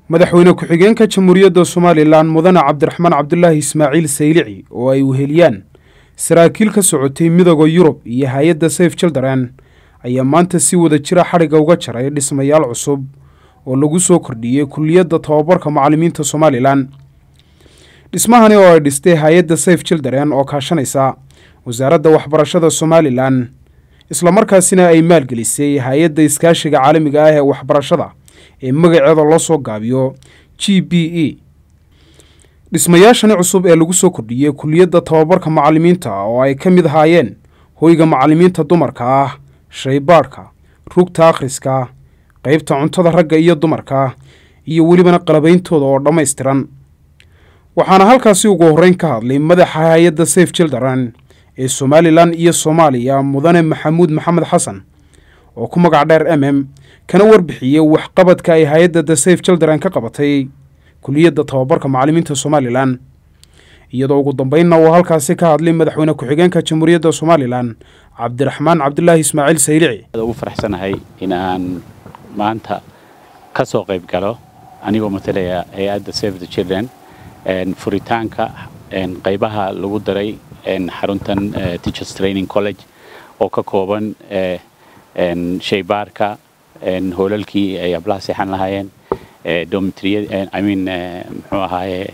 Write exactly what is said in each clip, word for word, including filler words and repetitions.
madaxweyne ku-xigeenka jamhuuriyadda Soomaaliland mudane Cabdiraxmaan Cabdullaahi Ismaaciil Saylici oo ay weheliyaan saraakiil ka socotay midowga Yurub iyo hay'adda Save Children ayaa maanta si wada jira xariga uga jaray dhismayaal cusub oo lagu soo kordhiyay kulliyadda tababarka macallimiinta Soomaaliland. dhismahani oo ay dhistay hay'adda Save Children oo kaashanaysa wasaaradda waxbarashada Soomaaliland isla markaasina ay maalgelisay hay'adda iskaashiga caalamiga ah ee waxbarashada ee magaceeda loo soo gaabiyo G B E. dhismayaashani cusub ee lagu soo kordhiyay kulliyadda tababarka macallimiinta oo ay ka mid ahaayeen hoyga macallimiinta dumarka ah, shaybaadhka, rugta akhriska, qaybta cuntada ragga iyo dumarka iyo welibana qalabeyntooda oo dhammaystiran. waxaana halkaasi ugu horreyn ka hadlay madaxa hay'adda Save Children ee Soomaaliland iyo Soomaaliya mudane Maxamuud Maxamed Xasan oo ku magac dheer M M kana warbixiyay waxqabadka ay hay'adda Save Children ka qabatay kulliyadda tababarka macallimiinta Soomaaliland. iyadoo ugu dambeynna uu halkaasi ka hadlay madaxweyne ku-xigeenka jamhuuriyadda Soomaaliland Cabdiraxmaan Cabdullaahi Ismaaciil Saylici. ugu faraxsanahay in aan maanta ka soo qayb galo anigoo matalaya hay'adda Save the Children and furitaanka and qaybaha lagu daray and xaruntan Teachers Training College oo ka kooban and shaybaarka and hoolalkii ay ablaha seexan lahaayeen dormitory I mean muxuu ahaayay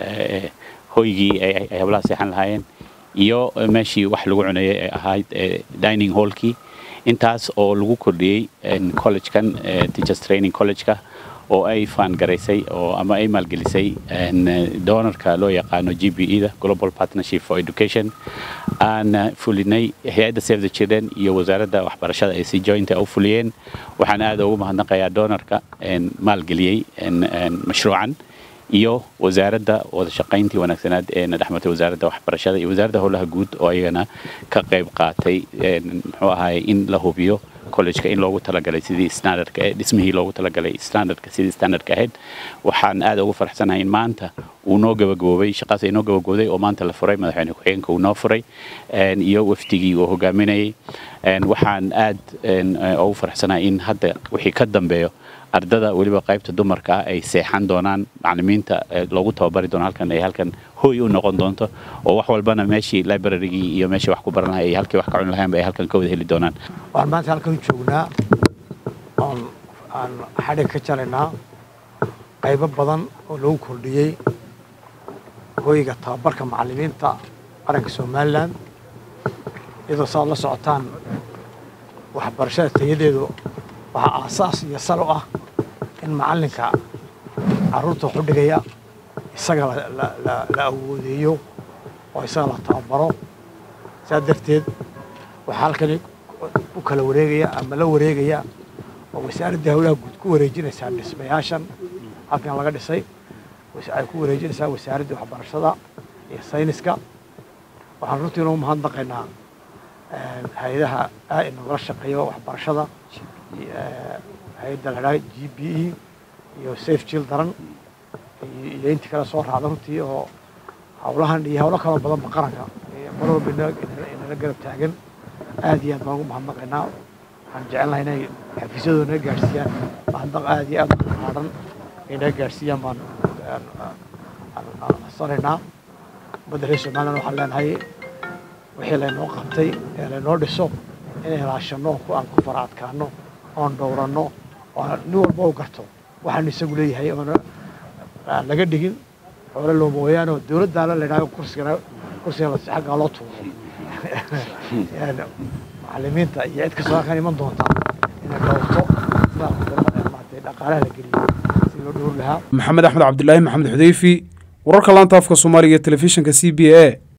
hoygii ay ablaha seexan lahaayeen iyo meeshii wax lagu cunayay ay ahayd dining hallkii intaas oo lagu kordhiyay college-kan Teachers Training College-ka oo ay faan garaysay oo ama ay maalgelisay donorka loo yaqaano G B E da Global Partnership for Education aan fulinay hay'adda Save the Children iyo wasaaradda waxbarashada ay si joint ah u fuliyeen. waxaan aad ugu mahadnaqayaa donorka maalgeliyay mashruucan iyo wasaaradda wada shaqayntii wanaagsaneed ee dhexmartay wasaaradda waxbarashada iyo wasaaradda howlaha guud oo ayagana ka qayb qaatay muxuu ahaayay in la hubiyo college-ka in loogu talagalay sidii standardka ee dhismihii loogu talagalay standardka sidii standardka ahayd. waxaan aad ugu faraxsanahay in maanta uu noo gabagaboobay shaqaas ay noo gabagabooday oo maanta la furay madaxweyne ku-xigeenka uu noo furay iyo wafdigii uu hogaaminayay. waxaan aad ugu faraxsanahay in hadda wixii ka dambeeyo ardada waliba qaybta dumarka ay seexan doonaan macallimiinta loogu tababari doono halkan ay halkan hooy u noqon doonto oo wax walbana meeshii library-gii iyo meeshii wax ku baran lahaayeen ay halkii wax ka cun lahaayeen ay halkan ka wada heli doonaan. waxaan maanta halkan joognaa oon aan xadhig ka jaraynaa qaybo badan oo lagu kordhiyey hoyga tababarka macallimiinta qaranka Soomaaliland iyadoo saad la socotaan waxbarashada tayadeedu waxaa aasaas iyo sal u ah in macallinka carruurta wax u dhigaya isaga la awoodeeyo oo isaga la tababaro. saa darteed waxaa halkani u kala wareegaya ama la wareegaya oo wasaaradda howlaha guud ku wareejinaysaa dhismayaashan halkan laga dhisay ay ku wareejinaysaa wasaaradda waxbarashada iyo sayniska. waxaan runtii inuu mahadnaqaynaa hay'adaha ay nagala shaqeeyo waxbarashada hay'adda la G B E iyo Save Children iyo intii kala soo raacday runtii oo hawlahan iyo hawlo kala badan qaranka mar walba inala garab taagan. aad iyo aad baan ugu mahadnaqaynaa. waxaan jecelnahay inay xafiisyadooda gaarsiiyaan mahadnaq aad iyo aad u ballaaran inay gaarsiiyaan baan sanaynaa. ummadda reer Soomaaliland waxaan leenahay wixii laynoo qabtay ee laynoo dhiso inay ilaashano aan ku fara adkaano oon dhowranno oo nin walba u garto waxaan isagu leeyahay oona laga dhigin xoolo loo mooyaane oo dowladdaana la yidhahdo kursigana kursiga la xagga loo tuuro macallimiinta iyo cid kastoo halkan iman doonta inay dhowrto sidaa dhaqaalaha la geliyo si loo dhowr lahaa. maxamed axmed cabdilaahi maxamed xudeyfi wararka laanta afka Soomaaliga telefishinka C B A.